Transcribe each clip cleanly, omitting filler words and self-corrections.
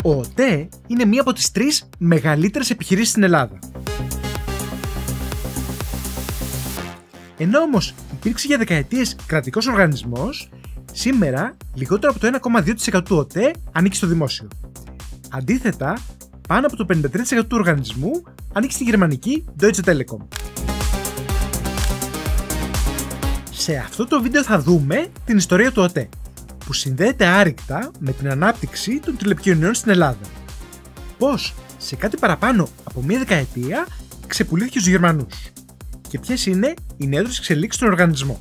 Ο ΟΤΕ είναι μία από τις 3 μεγαλύτερες επιχειρήσεις στην Ελλάδα. Ενώ όμως υπήρξε για δεκαετίες κρατικός οργανισμός, σήμερα λιγότερο από το 1,2% του ΟΤΕ ανήκει στο δημόσιο. Αντίθετα, πάνω από το 53% του οργανισμού ανήκει στη γερμανική Deutsche Telekom. Σε αυτό το βίντεο θα δούμε την ιστορία του ΟΤΕ, που συνδέεται άρρηκτα με την ανάπτυξη των τηλεπικοινωνιών στην Ελλάδα. Πώς σε κάτι παραπάνω από μία δεκαετία ξεπουλήθηκε στους Γερμανούς και ποιες είναι οι νεότερες εξελίξεις στον οργανισμό.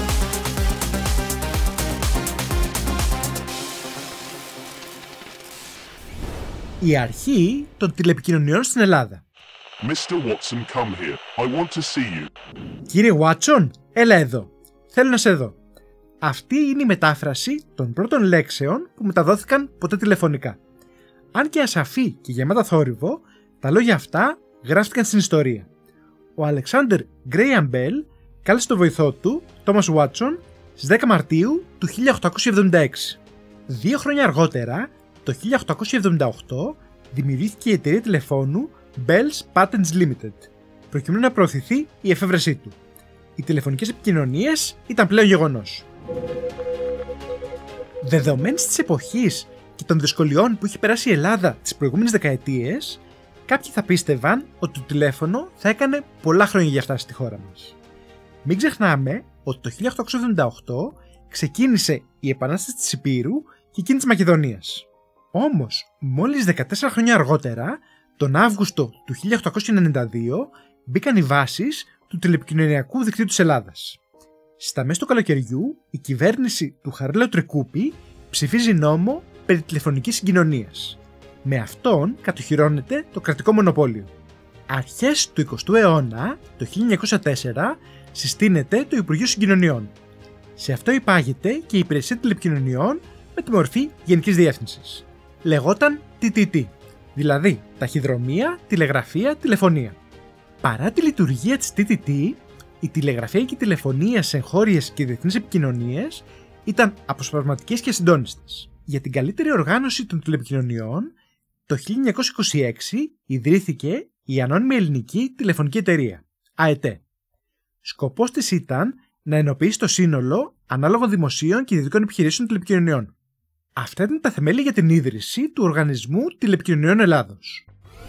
Η αρχή των τηλεπικοινωνιών στην Ελλάδα. Mr. Watson, come here. I want to see you. Κύριε Watson, έλα εδώ. Θέλω να σε δω. Αυτή είναι η μετάφραση των πρώτων λέξεων που μεταδόθηκαν ποτέ τηλεφωνικά. Αν και ασαφή και γεμάτα θόρυβο, τα λόγια αυτά γράφτηκαν στην ιστορία. Ο Alexander Graham Bell κάλεσε τον βοηθό του, Thomas Watson, στις 10 Μαρτίου του 1876. 2 χρόνια αργότερα, το 1878, δημιουργήθηκε η εταιρεία τηλεφώνου Bell's Patents Limited, προκειμένου να προωθηθεί η εφεύρεσή του. Οι τηλεφωνικές επικοινωνίες ήταν πλέον γεγονός. Δεδομένης της εποχής και των δυσκολιών που είχε περάσει η Ελλάδα τις προηγούμενες δεκαετίες, κάποιοι θα πίστευαν ότι το τηλέφωνο θα έκανε πολλά χρόνια για φτάσει στη χώρα μας. Μην ξεχνάμε ότι το 1878 ξεκίνησε η Επανάσταση της Ηπείρου και εκείνη της Μακεδονίας. Όμως, μόλις 14 χρόνια αργότερα, τον Αύγουστο του 1892, μπήκαν οι βάσεις του τηλεπικοινωνιακού δικτύου της Ελλάδας. Στα μέσα του καλοκαιριού, η κυβέρνηση του Χαρίλαου Τρικούπη ψηφίζει νόμο περί τηλεφωνικής συγκοινωνίας. Με αυτόν κατοχυρώνεται το κρατικό μονοπόλιο. Αρχές του 20ου αιώνα, το 1904, συστήνεται το Υπουργείο Συγκοινωνιών. Σε αυτό υπάγεται και η Υπηρεσία Τηλεπικοινωνιών με τη μορφή Γενικής Διεύθυνσης. Λεγόταν TTT, δηλαδή ταχυδρομεία, τηλεγραφία, τηλεφωνία. Παρά τη λειτουργία της TTT, η τηλεγραφία και η τηλεφωνία σε εγχώριες και διεθνείς επικοινωνίες ήταν αποσπασματικές και ασυντόνιστες. Για την καλύτερη οργάνωση των τηλεπικοινωνιών, το 1926 ιδρύθηκε η Ανώνυμη Ελληνική Τηλεφωνική Εταιρεία, ΑΕΤΕ. Σκοπός της ήταν να ενοποιήσει το σύνολο ανάλογων δημοσίων και ιδιωτικών επιχειρήσεων τηλεπικοινωνιών. Αυτά ήταν τα θεμέλια για την ίδρυση του Οργανισμού Τηλεπικοινωνιών Ελλάδος.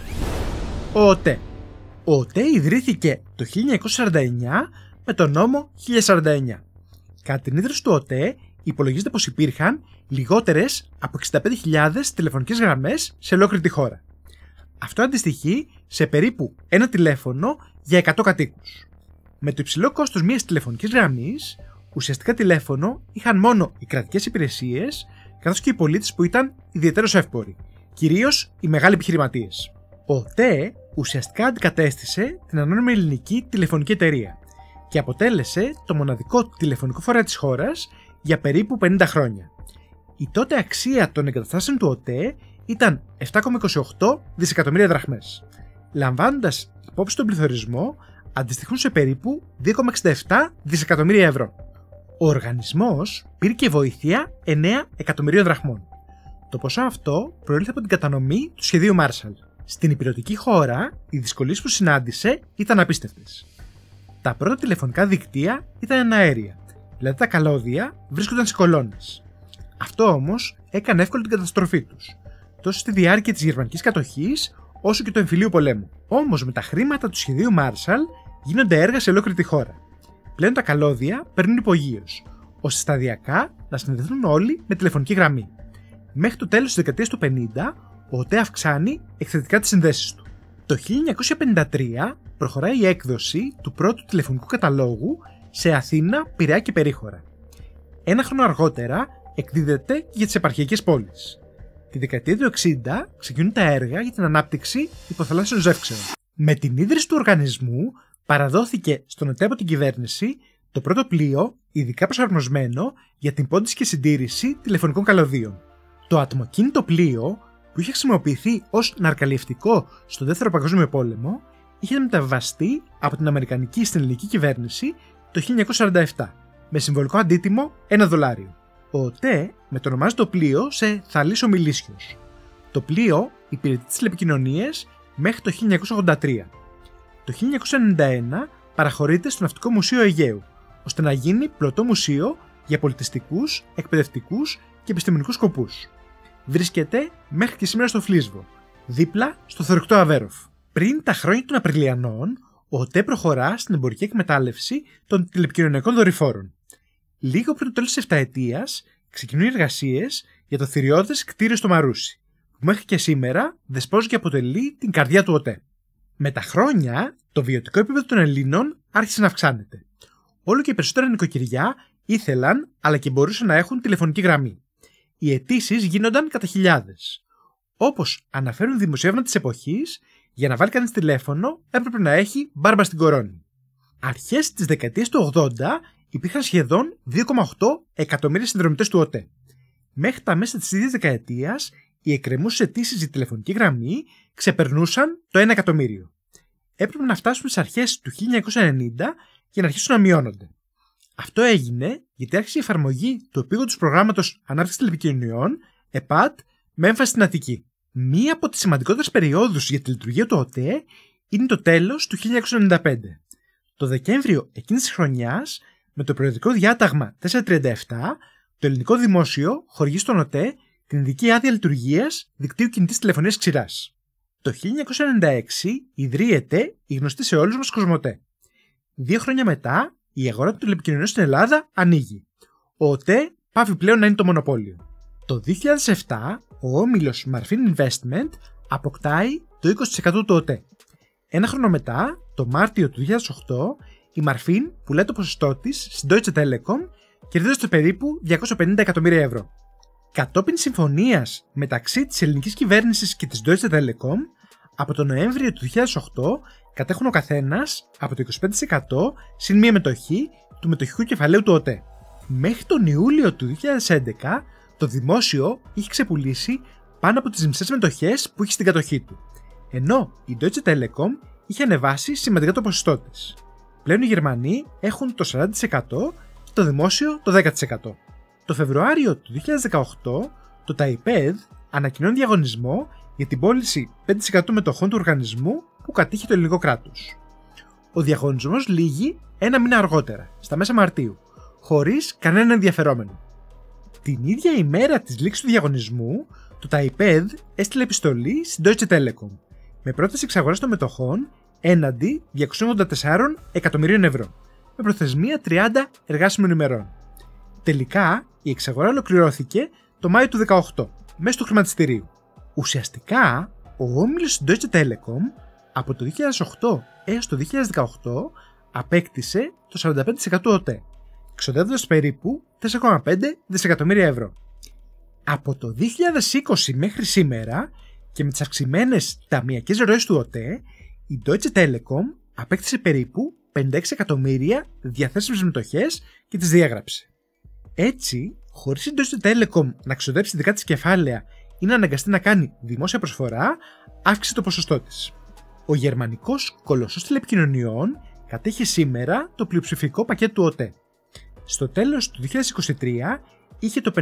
Ο ΟΤΕ. Ο ΟΤΕ ιδρύθηκε το 1949 με τον νόμο 1049. Κατά την ίδρυση του ΟΤΕ υπολογίζεται πως υπήρχαν λιγότερες από 65.000 τηλεφωνικές γραμμές σε ολόκληρη τη χώρα. Αυτό αντιστοιχεί σε περίπου ένα τηλέφωνο για 100 κατοίκους. Με το υψηλό κόστος μιας τηλεφωνικής γραμμής, ουσιαστικά τηλέφωνο είχαν μόνο οι κρατικές υπηρεσίες, καθώς και οι πολίτες που ήταν ιδιαιτέρως εύποροι, κυρίως οι μεγάλοι επιχειρηματίες. Ο ΟΤΕ ουσιαστικά αντικατέστησε την Ανώνυμη Ελληνική Τηλεφωνική Εταιρεία και αποτέλεσε το μοναδικό τηλεφωνικό φορέα της χώρας για περίπου 50 χρόνια. Η τότε αξία των εγκαταστάσεων του ΟΤΕ ήταν 7,28 δισεκατομμύρια δραχμές. Λαμβάνοντας υπόψη τον πληθωρισμό, αντιστοιχούν σε περίπου 2,67 δισεκατομμύρια ευρώ. Ο οργανισμός πήρε και βοήθεια 9 εκατομμυρίων δραχμών. Το ποσό αυτό προήλθε από την κατανομή του σχεδίου Marshall. Στην ηπειρωτική χώρα, οι δυσκολίες που συνάντησε ήταν απίστευτες. Τα πρώτα τηλεφωνικά δικτύα ήταν εναέρια, δηλαδή τα καλώδια βρίσκονταν σε κολόνες. Αυτό όμως έκανε εύκολη την καταστροφή τους, τόσο στη διάρκεια της γερμανικής κατοχής, όσο και του εμφυλίου πολέμου. Όμως με τα χρήματα του σχεδίου Marshall γίνονται έργα σε ολόκληρη τη χώρα. Πλέον τα καλώδια παίρνουν υπογείως, ώστε σταδιακά να συνδεθούν όλοι με τηλεφωνική γραμμή. Μέχρι το τέλος της δεκαετίας του 50, ο ΟΤΕ αυξάνει εκθετικά τις συνδέσεις του. Το 1953 προχωράει η έκδοση του πρώτου τηλεφωνικού καταλόγου σε Αθήνα, Πειραιά και περίχωρα. Ένα χρόνο αργότερα εκδίδεται και για τις επαρχιακές πόλεις. Τη δεκαετία του 60 ξεκινούν τα έργα για την ανάπτυξη υποθαλάσσιων ζεύξεων. Με την ίδρυση του οργανισμού παραδόθηκε στον ΟΤΕ από την κυβέρνηση το πρώτο πλοίο ειδικά προσαρμοσμένο για την πώντιση και συντήρηση τηλεφωνικών καλωδίων. Το ατμοκίνητο πλοίο, που είχε χρησιμοποιηθεί ως ναρκαλιευτικό στον Δεύτερο Παγκόσμιο Πόλεμο, είχε μεταβιβαστεί από την Αμερικανική στην ελληνική κυβέρνηση το 1947 με συμβολικό αντίτιμο $1. Ο ΟΤΕ μετονομάζει το πλοίο σε Θαλής Ομιλίσιος. Το πλοίο υπηρετεί τις τηλεπικοινωνίες μέχρι το 1983. Το 1991 παραχωρείται στο Ναυτικό Μουσείο Αιγαίου, ώστε να γίνει πλωτό μουσείο για πολιτιστικούς, εκπαιδευτικούς και επιστημονικούς σκοπούς. Βρίσκεται μέχρι και σήμερα στο Φλίσβο, δίπλα στο θωρηκτό Αβέροφ. Πριν τα χρόνια των Απριλιανών, ο ΟΤΕ προχωρά στην εμπορική εκμετάλλευση των τηλεπικοινωνιακών δορυφόρων. Λίγο πριν το τέλος της 7ετίας, ξεκινούν οι εργασίες για το θηριώδες κτίριο στο Μαρούσι, που μέχρι και σήμερα δεσπόζει και αποτελεί την καρδιά του ΟΤΕ. Με τα χρόνια, το βιωτικό επίπεδο των Ελλήνων άρχισε να αυξάνεται. Όλο και περισσότερα νοικοκυριά ήθελαν, αλλά και μπορούσαν να έχουν τηλεφωνική γραμμή. Οι αιτήσεις γίνονταν κατά χιλιάδες. Όπως αναφέρουν δημοσιεύματα της εποχής, για να βάλει κανείς τηλέφωνο έπρεπε να έχει μπάρμπα στην κορώνη. Αρχές της δεκαετίας του 80 υπήρχαν σχεδόν 2,8 εκατομμύρια συνδρομητές του ΟΤΕ. Μέχρι τα μέσα της ίδιας δεκαετίας, οι εκκρεμούσες αιτήσεις για τηλεφωνική γραμμή ξεπερνούσαν το 1 εκατομμύριο. Έπρεπε να φτάσουμε στις αρχές του 1990 για να αρχίσουν να μειώνονται. Αυτό έγινε γιατί άρχισε η εφαρμογή του επίγοντος προγράμματος ανάπτυξης τηλεπικοινωνιών, ΕΠΑΤ, με έμφαση στην Αττική. Μία από τις σημαντικότερες περιόδους για τη λειτουργία του ΟΤΕ είναι το τέλος του 1995. Το Δεκέμβριο εκείνης της χρονιάς, με το περιοδικό διάταγμα 437, το ελληνικό δημόσιο χορηγεί στον ΟΤΕ την ειδική άδεια λειτουργίας δικτύου κινητής τηλεφωνίας ξηράς. Το 1996 ιδρύεται η γνωστή σε όλους μας Κοσμοτέ. 2 χρόνια μετά, η αγορά των τηλεπικοινωνιών στην Ελλάδα ανοίγει. Ο ΟΤΕ πάβει πλέον να είναι το μονοπόλιο. Το 2007, ο όμιλος Marfin Investment αποκτάει το 20% του ΟΤΕ. 1 χρόνο μετά, το Μάρτιο του 2008, η Marfin πουλάει το ποσοστό της στην Deutsche Telekom, κερδίζοντας το περίπου 250 εκατομμύρια ευρώ. Κατόπιν συμφωνίας μεταξύ της ελληνικής κυβέρνησης και της Deutsche Telekom, από τον Νοέμβριο του 2008 κατέχουν ο καθένας από το 25% συν μία μετοχή του μετοχικού κεφαλαίου του ΟΤΕ. Μέχρι τον Ιούλιο του 2011, το δημόσιο είχε ξεπουλήσει πάνω από τις μισές μετοχές που είχε στην κατοχή του, ενώ η Deutsche Telekom είχε ανεβάσει σημαντικά το ποσοστό της. Πλέον οι Γερμανοί έχουν το 40% και το δημόσιο το 10%. Το Φεβρουάριο του 2018, το ΤΑΙΠΕΔ ανακοινώνει διαγωνισμό για την πώληση 5% μετοχών του οργανισμού που κατήχε το ελληνικό κράτος. Ο διαγωνισμός λήγει 1 μήνα αργότερα, στα μέσα Μαρτίου, χωρίς κανένα ενδιαφερόμενο. Την ίδια ημέρα της λήξης του διαγωνισμού, το ΤΑΙΠΕΔ έστειλε επιστολή στην Deutsche Telekom με πρόταση εξαγοράς των μετοχών έναντι 284 εκατομμυρίων ευρώ, με προθεσμία 30 εργάσιμων ημερών. Τελικά, η εξαγορά ολοκληρώθηκε το Μάιο του 2018, μέσω του χρηματιστηρίου. Ουσιαστικά, ο όμιλος της Deutsche Telekom από το 2008 έως το 2018 απέκτησε το 45% του ΟΤΕ, εξοδεύοντας περίπου 4,5 δισεκατομμύρια ευρώ. Από το 2020 μέχρι σήμερα και με τις αυξημένες ταμειακές ροές του ΟΤΕ, η Deutsche Telekom απέκτησε περίπου 56 εκατομμύρια διαθέσιμες μετοχές και τις διάγραψε. Έτσι, χωρίς η Deutsche Telekom να ξοδέψει δικά της κεφάλαια ή να αναγκαστεί να κάνει δημόσια προσφορά, αύξησε το ποσοστό της. Ο γερμανικός κολοσσός τηλεπικοινωνιών κατέχει σήμερα το πλειοψηφικό πακέτο του ΟΤΕ. Στο τέλος του 2023 είχε το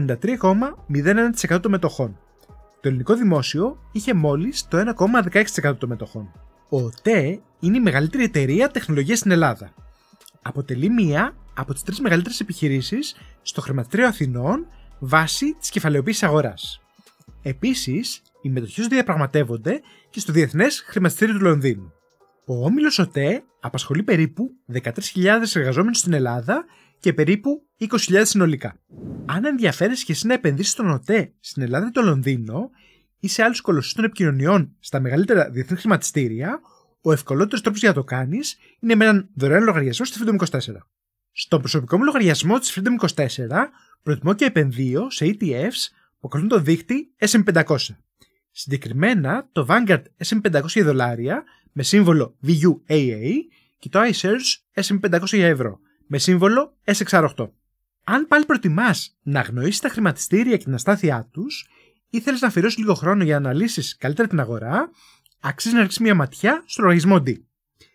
53,01% των μετοχών. Το ελληνικό δημόσιο είχε μόλις το 1,16% των μετοχών. Ο ΟΤΕ είναι η μεγαλύτερη εταιρεία τεχνολογίας στην Ελλάδα. Αποτελεί μία από τις 3 μεγαλύτερες επιχειρήσεις στο χρηματιστήριο Αθηνών βάσει της κεφαλαιοποίησης αγοράς. Επίσης, οι μετοχές διαπραγματεύονται και στο Διεθνές Χρηματιστήριο του Λονδίνου. Ο όμιλος ΟΤΕ απασχολεί περίπου 13.000 εργαζόμενους στην Ελλάδα και περίπου 20.000 συνολικά. Αν ενδιαφέρεσαι και εσύ να επενδύσεις στον ΟΤΕ στην Ελλάδα ή το Λονδίνο ή σε άλλους κολοσσούς των επικοινωνιών στα μεγαλύτερα διεθνή χρηματιστήρια, ο ευκολότερος τρόπος για να το κάνεις είναι με έναν δωρεάν λογαριασμό στη Freedom 24. Στον προσωπικό μου λογαριασμό της Freedom 24 προτιμώ και επενδύω σε ETFs που ακολουθούν το δίκτυ S&P 500. Συγκεκριμένα το Vanguard S&P 500 για δολάρια με σύμβολο VUAA και το iShares S&P 500 για ευρώ με σύμβολο SXR8. Αν πάλι προτιμάς να αγνοήσεις τα χρηματιστήρια και την αστάθειά τους ή θέλεις να αφιερώσεις λίγο χρόνο για να αναλύσεις καλύτερα την αγορά, αξίζει να ρίξεις μια ματιά στο λογαριασμό D.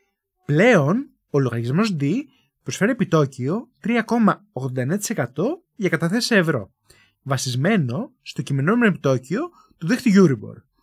Πλέον, ο λογαριασμός D προσφέρει επιτόκιο 3,89% για καταθέσεις σε ευρώ, βασισμένο στο κειμενόμενο επιτόκιο του δίκτυου Euribor,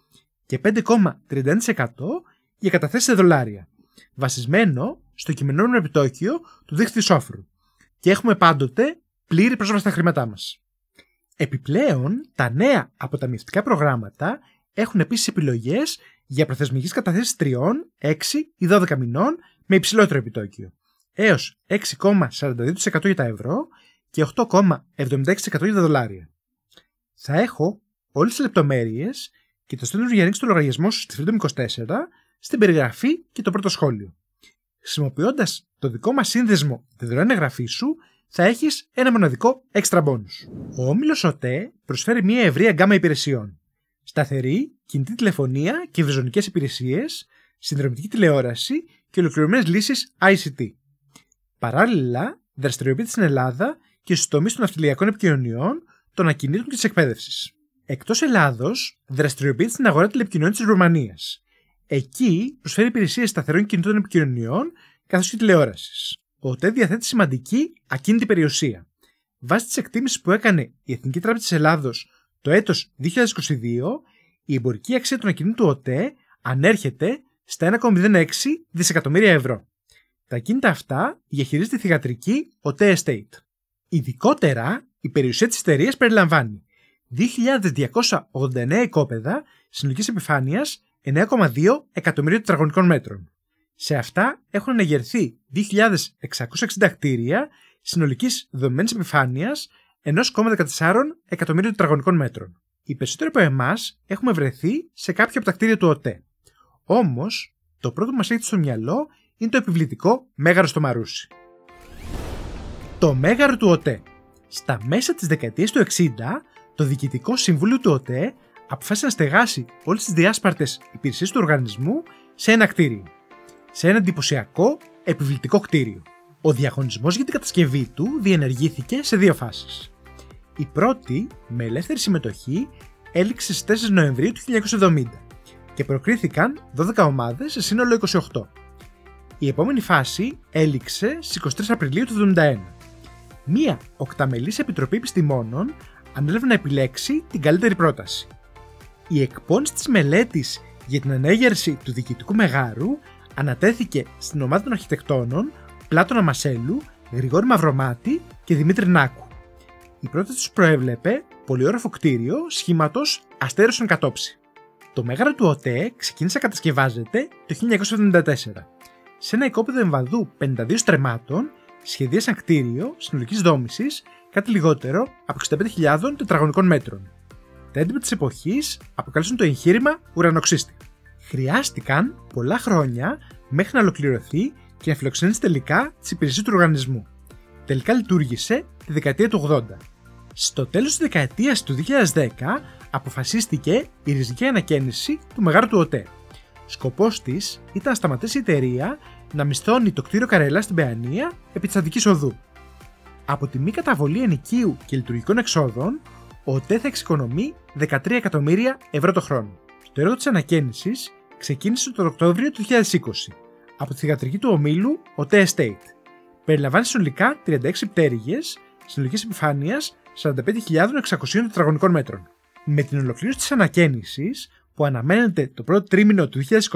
και 5,31% για καταθέσεις σε δολάρια, βασισμένο στο κειμενόμενο επιτόκιο του δίκτυου Σόφρου, και έχουμε πάντοτε πλήρη πρόσβαση στα χρήματά μας. Επιπλέον, τα νέα αποταμιευτικά προγράμματα έχουν επίσης επιλογές για προθεσμικές καταθέσεις 3, 6 ή 12 μηνών με υψηλότερο επιτόκιο, έως 6,42% για τα ευρώ και 8,76% για τα δολάρια. Θα έχω όλες τις λεπτομέρειες και το στέλνω για να ανοίξει το λογαριασμό σου στη Freedom24 στην περιγραφή και το πρώτο σχόλιο. Χρησιμοποιώντας το δικό μας σύνδεσμο τη δωρεάν εγγραφή σου, θα έχεις ένα μοναδικό extra bonus. Ο όμιλος ΟΤΕ προσφέρει μια ευρεία γκάμα υπηρεσιών. Σταθερή, κινητή τηλεφωνία και ευρυζωνικές υπηρεσίες, συνδρομητική τηλεόραση και ολοκληρωμένες λύσεις ICT. Παράλληλα, δραστηριοποιείται στην Ελλάδα και στους τομείς των ναυτιλιακών επικοινωνιών, των ακινήτων και της εκπαίδευσης. Εκτός Ελλάδος, δραστηριοποιείται στην αγορά τηλεπικοινωνιών της Ρουμανίας. Εκεί προσφέρει υπηρεσίες σταθερών κινητών επικοινωνιών καθώς και τηλεόρασης. Ο ΟΤΕ διαθέτει σημαντική ακίνητη περιουσία. Βάσει της εκτίμησης που έκανε η Εθνική Τράπεζα της Ελλάδος το έτος 2022, η εμπορική αξία των ακινήτων του ΟΤΕ ανέρχεται στα 1,06 δισεκατομμύρια ευρώ. Τα ακίνητα αυτά διαχειρίζεται η θυγατρική ΟΤΕ Estate. Ειδικότερα, η περιουσία της εταιρείας περιλαμβάνει 2.289 οικόπεδα συνολικής επιφάνειας 9,2 εκατομμυρίων τετραγωνικών μέτρων. Σε αυτά έχουν αναγερθεί 2.660 κτίρια συνολικής δομημένης επιφάνειας 1,14 εκατομμυρίων τετραγωνικών μέτρων. Οι περισσότεροι από εμάς έχουμε βρεθεί σε κάποιο από τα κτίρια του ΟΤΕ. Όμως, το πρώτο που μας έρχεται στο μυαλό είναι το επιβλητικό μέγαρο στο Μαρούσι. Το μέγαρο του ΟΤΕ. Στα μέσα της δεκαετίας του 60, το Διοικητικό Συμβούλιο του ΟΤΕ αποφάσισε να στεγάσει όλες τις διάσπαρτες υπηρεσίες του οργανισμού σε ένα κτίριο. Σε ένα εντυπωσιακό επιβλητικό κτίριο. Ο διαγωνισμός για την κατασκευή του διενεργήθηκε σε 2 φάσεις. Η πρώτη, με ελεύθερη συμμετοχή, έληξε στις 4 Νοεμβρίου του 1970 και προκρίθηκαν 12 ομάδες σε σύνολο 28. Η επόμενη φάση έληξε στις 23 Απριλίου του 1971. Μία οκταμελής επιτροπή επιστημόνων ανέλαβε να επιλέξει την καλύτερη πρόταση. Η εκπόνηση της μελέτης για την ανέγερση του διοικητικού μεγάρου ανατέθηκε στην ομάδα των αρχιτεκτόνων Πλάτωνα Μασέλου, Γρηγόρη Μαυρομάτη και Δημήτρη Νάκου. Η πρόταση τους προέβλεπε πολυόροφο κτίριο σχήματος αστέρος εν κατόψη. Το μέγαρο του ΟΤΕ ξεκίνησε να κατασκευάζεται το 1974. Σε ένα οικόπεδο εμβαδού 52 στρεμμάτων σχεδίασαν κτίριο συνολικής δόμησης κάτι λιγότερο από 65.000 τετραγωνικών μέτρων. Τα έντυπα της εποχής αποκάλεσαν το εγχείρημα ουρανοξύστη. Χρειάστηκαν πολλά χρόνια μέχρι να ολοκληρωθεί και να φιλοξενήσει τελικά τις υπηρεσίες του οργανισμού. Τελικά λειτουργήσε τη δεκαετία του 80. Στο τέλος της δεκαετίας του 2010 αποφασίστηκε η ριζική ανακαίνιση του μεγάρου του ΟΤΕ. Σκοπός της ήταν να σταματήσει η εταιρεία να μισθώνει το κτίριο Καρελά στην Παιανία επί της Αττικής Οδού. Από τη μη καταβολή ενοικίου και λειτουργικών εξόδων, ο ΟΤΕ θα εξοικονομεί 13 εκατομμύρια ευρώ το χρόνο. Το έργο της ανακαίνισης ξεκίνησε τον Οκτώβριο του 2020 από τη θυγατρική του ομίλου ΟΤΕ Estate. Περιλαμβάνει συνολικά 36 πτέρυγες συνολικής επιφάνειας 45.600 τετραγωνικών μέτρων. Με την ολοκλήρωση της ανακαίνισης, που αναμένεται το πρώτο τρίμηνο του 2024,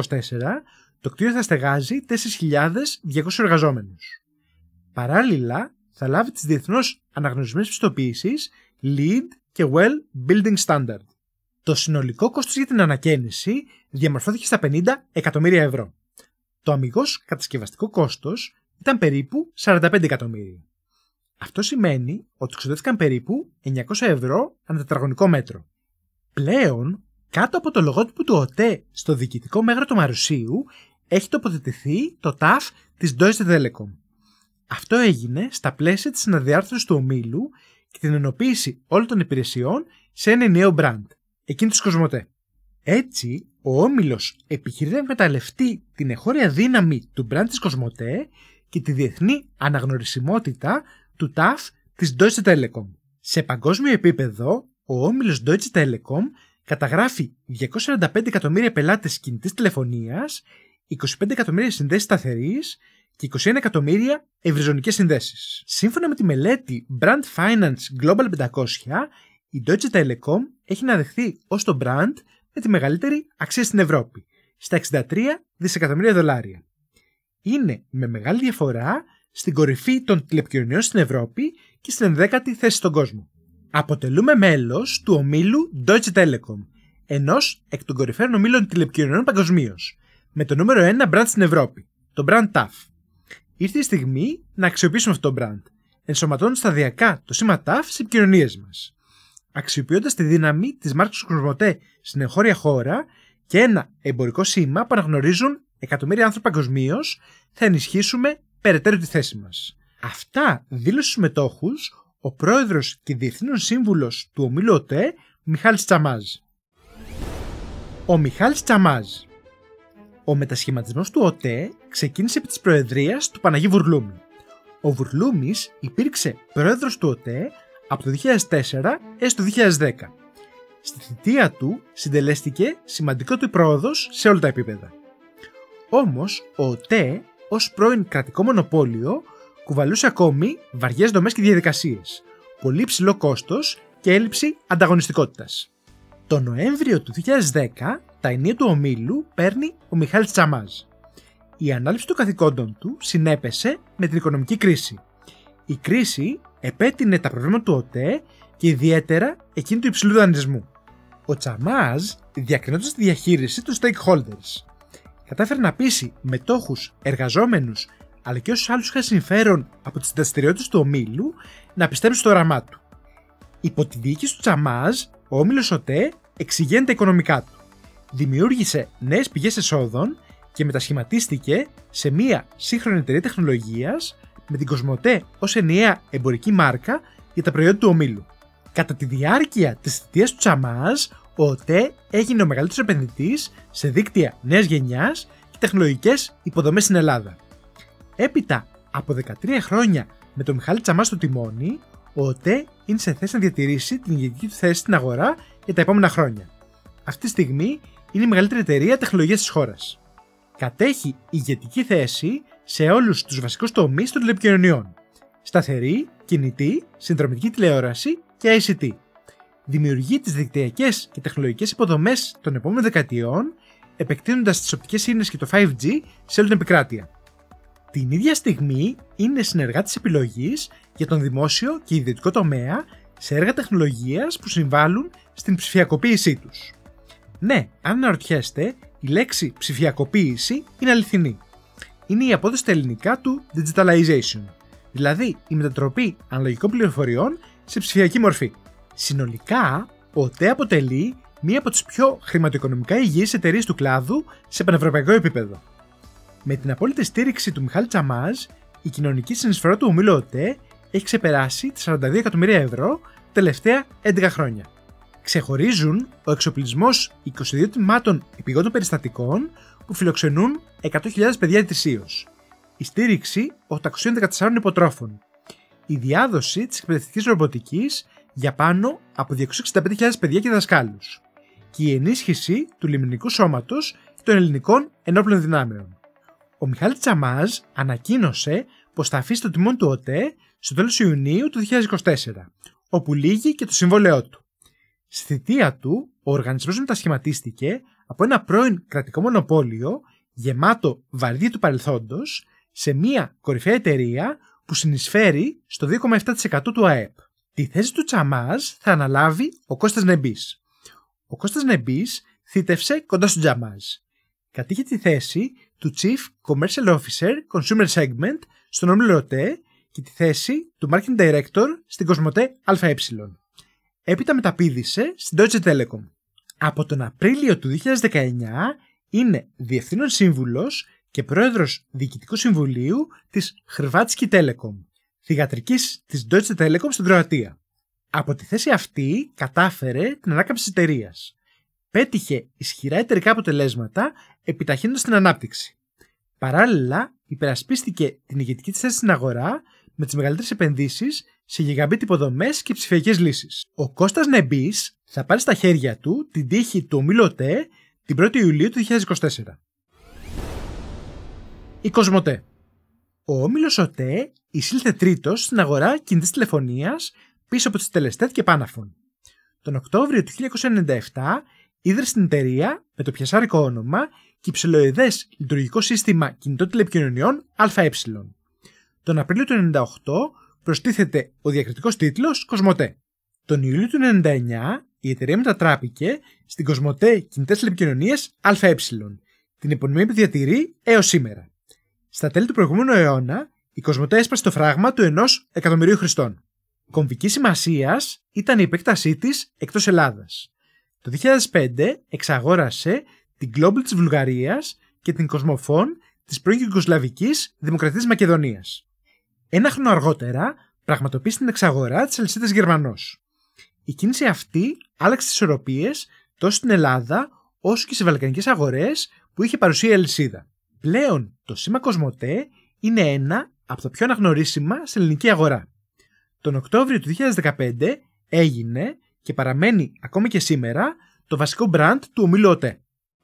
το κτίριο θα στεγάζει 4.200 εργαζόμενους. Παράλληλα, θα λάβει τις διεθνώς αναγνωρισμένες πιστοποιήσεις LEED και Well Building Standard. Το συνολικό κόστος για την ανακαίνιση διαμορφώθηκε στα 50 εκατομμύρια ευρώ. Το αμιγώς κατασκευαστικό κόστος ήταν περίπου 45 εκατομμύρια. Αυτό σημαίνει ότι ξοδεύτηκαν περίπου 900 ευρώ ανά τετραγωνικό μέτρο. Πλέον, κάτω από το λογότυπο του ΟΤΕ στο διοικητικό μέγαρο του Μαρουσίου έχει τοποθετηθεί το TAF της Deutsche Telekom. Αυτό έγινε στα πλαίσια της αναδιάρθρωσης του ομίλου και την ενοποίηση όλων των υπηρεσιών σε ένα ενιαίο brand, εκείνη της Κοσμοτέ. Έτσι, ο όμιλος επιχειρεί να εκμεταλλευτεί την εγχώρια δύναμη του brand της Κοσμοτέ και τη διεθνή αναγνωρισιμότητα του TAF της Deutsche Telekom. Σε παγκόσμιο επίπεδο, ο όμιλος Deutsche Telekom καταγράφει 245 εκατομμύρια πελάτες κινητής τηλεφωνίας, 25 εκατομμύρια συνδέσεις σταθερής και 21 εκατομμύρια ευρυζωνικές συνδέσεις. Σύμφωνα με τη μελέτη Brand Finance Global 500, η Deutsche Telekom έχει αναδεχθεί ως το brand με τη μεγαλύτερη αξία στην Ευρώπη, στα $63 δισεκατομμύρια. Είναι με μεγάλη διαφορά στην κορυφή των τηλεπικοινωνιών στην Ευρώπη και στην 11η θέση στον κόσμο. Αποτελούμε μέλος του ομίλου Deutsche Telekom, ενός εκ των κορυφαίων ομίλων τηλεπικοινωνιών παγκοσμίως, με το νούμερο 1 brand στην Ευρώπη, το brand TAF. Ήρθε η στιγμή να αξιοποιήσουμε αυτό το brand, ενσωματώνοντας σταδιακά το σήμα TAF στις επικοινωνίες μας. Αξιοποιώντας τη δύναμη της μάρκας Κοσμοτέ στην εγχώρια χώρα και ένα εμπορικό σήμα που αναγνωρίζουν εκατομμύρια άνθρωποι παγκοσμίως, θα ενισχύσουμε περαιτέρω τη θέση μας. Αυτά δήλωσε στους μετόχους ο πρόεδρος και διευθύνων σύμβουλος του ομίλου ΟΤΕ, Μιχάλης Τσαμάζ. Ο Μιχάλης Τσαμάζ. Ο μετασχηματισμός του ΟΤΕ ξεκίνησε επί της προεδρίας του Παναγί Βουρλούμη. Ο Βουρλούμης υπήρξε πρόεδρος του ΟΤΕ από το 2004 έως το 2010. Στη θητεία του συντελέστηκε σημαντικότερη πρόοδος σε όλα τα επίπεδα. Όμως, ο ΟΤΕ ως πρώην κρατικό μονοπόλιο κουβαλούσε ακόμη βαριές δομές και διαδικασίες, πολύ υψηλό κόστος και έλλειψη ανταγωνιστικότητας. Το Νοέμβριο του 2010, τα ενία του ομίλου παίρνει ο Μιχάλης Τσαμάζ. Η ανάληψη των καθηκόντων του συνέπεσε με την οικονομική κρίση. Η κρίση επέτεινε τα προβλήματα του ΟΤΕ και ιδιαίτερα εκείνη του υψηλού δανεισμού. Ο Τσαμάζ, διακρινώντας τη διαχείριση των stakeholders, κατάφερε να πείσει μετόχους, εργαζόμενους αλλά και όσους άλλους είχαν συμφέρον από τις δραστηριότητες του ομίλου να πιστέψουν στο όραμά του. Υπό τη διοίκηση του Τσαμάζ, ο όμιλος ΟΤΕ εξηγένει τα οικονομικά του. Δημιούργησε νέες πηγές εσόδων και μετασχηματίστηκε σε μια σύγχρονη εταιρεία τεχνολογίας με την Κοσμοτέ ως ενιαία εμπορική μάρκα για τα προϊόντα του ομίλου. Κατά τη διάρκεια της θητείας του Τσαμάζ, ο ΟΤΕ έγινε ο μεγαλύτερος επενδυτής σε δίκτυα νέας γενιάς και τεχνολογικές υποδομές στην Ελλάδα. Έπειτα από 13 χρόνια με τον Μιχάλη Τσαμάζ στο τιμόνι, ο ΟΤΕ είναι σε θέση να διατηρήσει την ηγετική του θέση στην αγορά για τα επόμενα χρόνια. Αυτή τη στιγμή είναι η μεγαλύτερη εταιρεία τεχνολογίας της χώρας. Κατέχει ηγετική θέση σε όλους τους βασικούς τομείς των τηλεπικοινωνιών: σταθερή, κινητή, συνδρομητική τηλεόραση και ICT. Δημιουργεί τις δικτυακές και τεχνολογικές υποδομές των επόμενων δεκαετιών, επεκτείνοντας τις οπτικές ίνες και το 5G σε όλη την επικράτεια. Την ίδια στιγμή είναι συνεργάτης επιλογής για τον δημόσιο και ιδιωτικό τομέα σε έργα τεχνολογίας που συμβάλλουν στην ψηφιακοποίησή τους. Ναι, αν αναρωτιέστε, η λέξη ψηφιακοποίηση είναι αληθινή. Είναι η απόδοση στα ελληνικά του digitalization, δηλαδή η μετατροπή αναλογικών πληροφοριών σε ψηφιακή μορφή. Συνολικά, ο ΟΤΕ αποτελεί μία από τις πιο χρηματοοικονομικά υγιείς εταιρείες του κλάδου σε πανευρωπαϊκό επίπεδο. Με την απόλυτη στήριξη του Μιχάλη Τσαμάζ, η κοινωνική συνεισφορά του ομίλου ΟΤΕ έχει ξεπεράσει τα 42 εκατομμύρια ευρώ τα τελευταία 11 χρόνια. Ξεχωρίζουν ο εξοπλισμός 22 τμήματων επιγόντων περιστατικών που φιλοξενούν 100.000 παιδιά ετησίως, η στήριξη 814 υποτρόφων, η διάδοση της εκπαιδευτικής ρομποτικής για πάνω από 265.000 παιδιά και δασκάλους και η ενίσχυση του λιμνικού σώματος και των ελληνικών ενόπλων δυνάμεων. Ο Μιχάλης Τσαμάζ ανακοίνωσε πως θα αφήσει το τιμόνι του ΟΤΕ στο τέλος Ιουνίου του 2024, όπου λύγει και το συμβόλαιό του. Στη θητεία του, ο οργανισμός μετασχηματίστηκε από ένα πρώην κρατικό μονοπόλιο γεμάτο βαρύδια του παρελθόντος σε μια κορυφαία εταιρεία που συνεισφέρει στο 2,7% του ΑΕΠ. Τη θέση του Τσαμάζ θα αναλάβει ο Κώστας Νεμπής. Ο Κώστας Νεμπής θήτευσε κοντά στον Τσαμάζ. Κατήχε τη θέση του Chief Commercial Officer Consumer Segment στον όμιλο ΟΤΕ και τη θέση του Marketing Director στην Κοσμοτέ ΑΕ. Έπειτα μεταπήδησε στην Deutsche Telekom. Από τον Απρίλιο του 2019 είναι διευθύνων σύμβουλος και πρόεδρος διοικητικού συμβουλίου της Hrvatski Telekom, θυγατρικής της Deutsche Telekom στην Κροατία. Από τη θέση αυτή κατάφερε την ανάκαμψη της εταιρείας. Πέτυχε ισχυρά εταιρικά αποτελέσματα επιταχύνοντας την ανάπτυξη. Παράλληλα, υπερασπίστηκε την ηγετική της θέση στην αγορά με τις μεγαλύτερες επενδύσεις σε γιγαμπίτ υποδομές και ψηφιακές λύσεις. Ο Κώστας Νεμπής θα πάρει στα χέρια του την τύχη του ομίλου ΟΤΕ την 1η Ιουλίου του 2024. Η Κοσμοτέ. Ο όμιλος ΟΤΕ εισήλθε τρίτος στην αγορά κινητής τηλεφωνίας πίσω από τις Τελεστέτ και Πάναφων. Τον Οκτώβριο του 1997 Ίδρυσε την εταιρεία με το πιασάρικο όνομα Κυψελοειδές Λειτουργικό Σύστημα Κινητών Τηλεπικοινωνιών ΑΕ. Τον Απρίλιο του 1998 προστίθεται ο διακριτικός τίτλος Κοσμοτέ. Τον Ιούλιο του 1999 η εταιρεία μετατράπηκε στην Κοσμοτέ Κινητές Τηλεπικοινωνίες ΑΕ, την επωνυμή που διατηρεί έως σήμερα. Στα τέλη του προηγούμενου αιώνα, η Κοσμοτέ έσπασε το φράγμα του 1 εκατομμυρίου χρηστών. Κομβική σημασίας ήταν η επέκτασή της εκτός Ελλάδας. Το 2005 εξαγόρασε την Global της Βουλγαρίας και την Cosmofon της πρώην Ιουγκοσλαβικής Δημοκρατίας Μακεδονίας. Ένα χρόνο αργότερα πραγματοποίησε την εξαγορά της αλυσίδας Γερμανός. Η κίνηση αυτή άλλαξε τις ισορροπίες τόσο στην Ελλάδα όσο και σε βαλκανικές αγορές που είχε παρουσία η αλυσίδα. Πλέον το σήμα Κοσμοτέ είναι ένα από τα πιο αναγνωρίσιμα στην ελληνική αγορά. Τον Οκτώβριο του 2015 έγινε και παραμένει ακόμη και σήμερα το βασικό brand του ομίλου ΟΤΕ.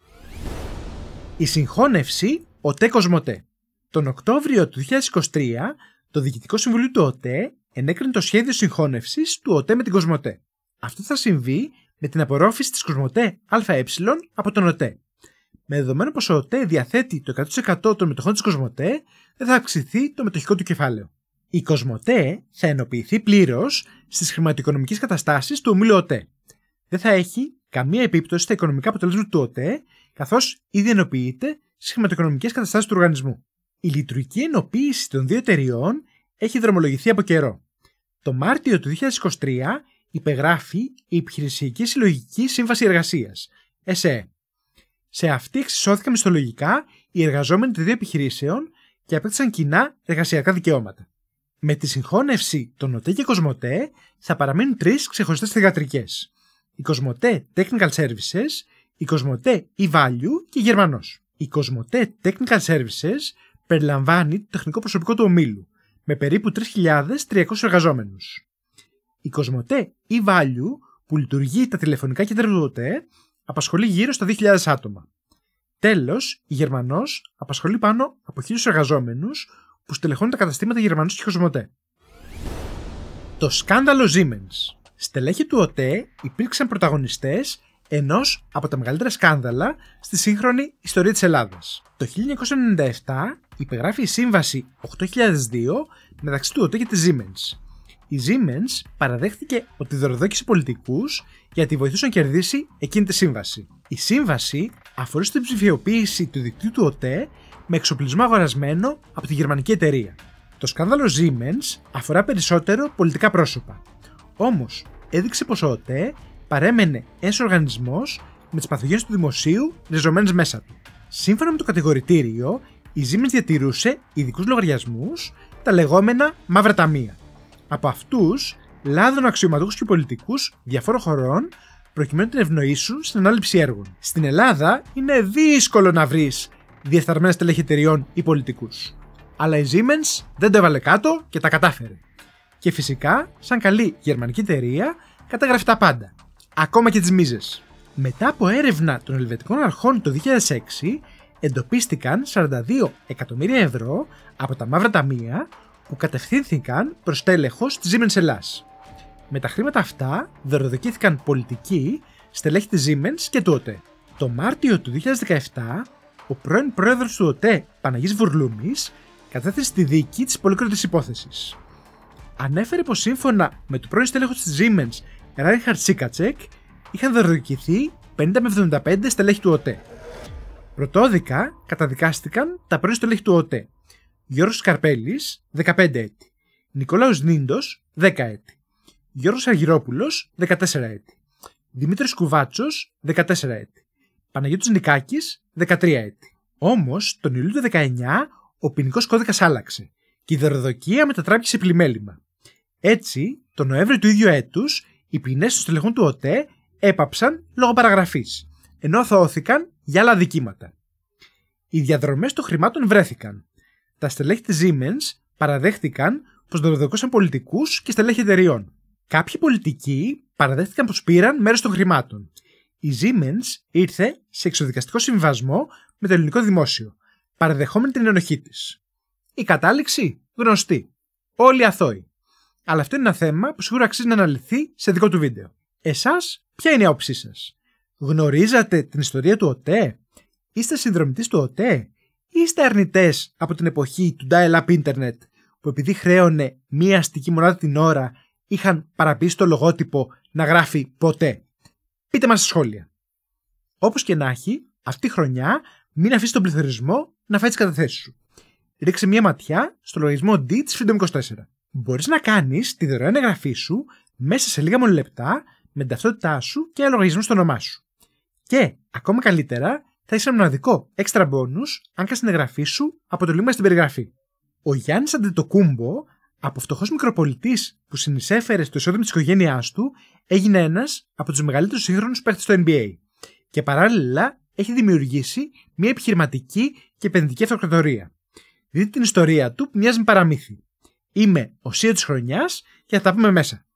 Η συγχώνευση ΟΤΕ-Κοσμοτέ. Τον Οκτώβριο του 2023 το Διοικητικό Συμβουλίο του ΟΤΕ ενέκρινε το σχέδιο συγχώνευσης του ΟΤΕ με την Κοσμοτέ. Αυτό θα συμβεί με την απορρόφηση της Κοσμοτέ ΑΕ από τον ΟΤΕ. Με δεδομένο πως ο ΟΤΕ διαθέτει το 100% των μετοχών της Κοσμοτέ, δεν θα αυξηθεί το μετοχικό του κεφάλαιο. Η Κοσμοτέ θα ενοποιηθεί πλήρως στις χρηματοοικονομικές καταστάσεις του ομίλου ΟΤΕ. Δεν θα έχει καμία επίπτωση στα οικονομικά αποτελέσματα του ΟΤΕ, καθώς ήδη ενοποιείται στις χρηματοοικονομικές καταστάσεις του οργανισμού. Η λειτουργική ενοποίηση των δύο εταιριών έχει δρομολογηθεί από καιρό. Το Μάρτιο του 2023 υπεγράφει η Επιχειρησιακή Συλλογική Σύμβαση Εργασίας, ΕΣΕ. Σε αυτή εξισώθηκαν μισθολογικά οι εργαζόμενοι των δύο επιχειρήσεων και απέκτησαν κοινά εργασιακά δικαιώματα. Με τη συγχώνευση των ΟΤΕ και Κοσμοτέ θα παραμείνουν τρεις ξεχωριστές θυγατρικές. Η Κοσμοτέ Technical Services, η Κοσμοτέ eValue και η Γερμανός. Η Κοσμοτέ Technical Services περιλαμβάνει το τεχνικό προσωπικό του ομίλου, με περίπου 3.300 εργαζόμενους. Η Κοσμοτέ eValue, που λειτουργεί τα τηλεφωνικά κέντρα του ΟΤΕ, απασχολεί γύρω στα 2.000 άτομα. Τέλος, η Γερμανός απασχολεί πάνω από 1.000 εργαζόμενους που στελεχώνουν τα καταστήματα Γερμανός και Κοσμοτέ. Το σκάνδαλο Siemens. Στελέχη του ΟΤΕ υπήρξαν πρωταγωνιστές ενός από τα μεγαλύτερα σκάνδαλα στη σύγχρονη ιστορία της Ελλάδας. Το 1997 υπεγράφει η Σύμβαση 8002 μεταξύ του ΟΤΕ και της Siemens. Η Siemens παραδέχτηκε ότι δωροδόκησε πολιτικούς γιατί βοηθούσαν να κερδίσει εκείνη τη σύμβαση. Η σύμβαση αφορούσε την ψηφιοποίηση του δικτύου του ΟΤΕ με εξοπλισμό αγορασμένο από τη γερμανική εταιρεία. Το σκάνδαλο Siemens αφορά περισσότερο πολιτικά πρόσωπα. Όμως έδειξε πως ο ΟΤΕ παρέμενε ένας οργανισμός με τις παθογένειες του δημοσίου ριζωμένες μέσα του. Σύμφωνα με το κατηγορητήριο, η Siemens διατηρούσε ειδικούς λογαριασμούς, τα λεγόμενα μαύρα ταμεία. Από αυτούς λάδωναν αξιωματούχους και πολιτικούς διαφόρων χωρών προκειμένου να την ευνοήσουν στην ανάληψη έργων. Στην Ελλάδα είναι δύσκολο να βρεις διεφθαρμένες στελέχη εταιριών ή πολιτικούς. Αλλά η Siemens δεν το έβαλε κάτω και τα κατάφερε. Και φυσικά, σαν καλή γερμανική εταιρεία, καταγράφει τα πάντα. Ακόμα και τις μίζες. Μετά από έρευνα των ελβετικών αρχών το 2006, εντοπίστηκαν 42 εκατομμύρια ευρώ από τα μαύρα ταμεία που κατευθύνθηκαν προς τέλεχος της Siemens Ελλάς. Με τα χρήματα αυτά δωροδοκήθηκαν πολιτικοί, στελέχη της Siemens και του ΟΤΕ. Το Μάρτιο του 2017, ο πρώην πρόεδρος του ΟΤΕ, Παναγής Βουρλούμης, κατέθεσε τη δίκη της πολύκροτης υπόθεσης. Ανέφερε πως σύμφωνα με το πρώην στέλεχος της Siemens, Ράινχαρτ Σίκατσεκ, είχαν δωροδοκηθεί 50 με 75 στελέχη του ΟΤΕ. Πρωτόδικα καταδικάστηκαν τα πρώην στελέχη του ΟΤΕ. Γιώργος Καρπέλης, 15 έτη. Νικόλαος Νίντος, 10 έτη. Γιώργος Αργυρόπουλος, 14 έτη. Δημήτρης Κουβάτσος, 14 έτη. Παναγιώτης Νικάκης, 13 έτη. Όμως, τον Ιούλιο του 19, ο ποινικός κώδικας άλλαξε και η δωροδοκία μετατράπηκε σε πλημέλημα. Έτσι, τον Νοέμβριο του ίδιου έτους, οι ποινές των στελεχών του ΟΤΕ έπαψαν λόγω παραγραφής, ενώ θωώθηκαν για άλλα αδικήματα. Οι διαδρομές των χρημάτων βρέθηκαν. Τα στελέχη της Siemens παραδέχτηκαν πως δωροδοκούσαν πολιτικούς και στελέχη εταιριών. Κάποιοι πολιτικοί παραδέχτηκαν πως πήραν μέρος των χρημάτων. Η Siemens ήρθε σε εξοδικαστικό συμβιβασμό με το ελληνικό δημόσιο, παραδεχόμενη την ενοχή της. Η κατάληξη γνωστή. Όλοι αθώοι. Αλλά αυτό είναι ένα θέμα που σίγουρα αξίζει να αναλυθεί σε δικό του βίντεο. Εσάς, ποια είναι η άποψή σας? Γνωρίζατε την ιστορία του ΟΤΕ? Είστε συνδρομητής του ΟΤΕ? Ή είστε αρνητές από την εποχή του dial-up internet που επειδή χρέωνε μία αστική μονάδα την ώρα είχαν παραποιήσει το λογότυπο να γράφει ποτέ? Πείτε μας στα σχόλια. Όπως και να έχει, αυτή η χρονιά μην αφήσει τον πληθωρισμό να φάει τις καταθέσεις σου. Ρίξε μία ματιά στο λογαριασμό D της Freedom24. Μπορείς να κάνεις τη δωρεάν εγγραφή σου μέσα σε λίγα μόνο λεπτά με την ταυτότητά σου και ένα λογαριασμό στο όνομά σου. Και, ακόμα καλύτερα, θα είσαι ένα μοναδικό extra bonus αν κάνεις την εγγραφή σου από το link στην περιγραφή. Ο Γιάννης Αντετοκούμπο, από φτωχός μικροπολιτής που συνεισέφερε στο εισόδημα της οικογένειάς του, έγινε ένας από τους μεγαλύτερους σύγχρονους παίκτες στο NBA. Και παράλληλα έχει δημιουργήσει μια επιχειρηματική και επενδυτική αυτοκρατορία. Δείτε την ιστορία του που μοιάζει με παραμύθι. Είμαι ο CEO της χρονιάς και θα τα πούμε μέσα.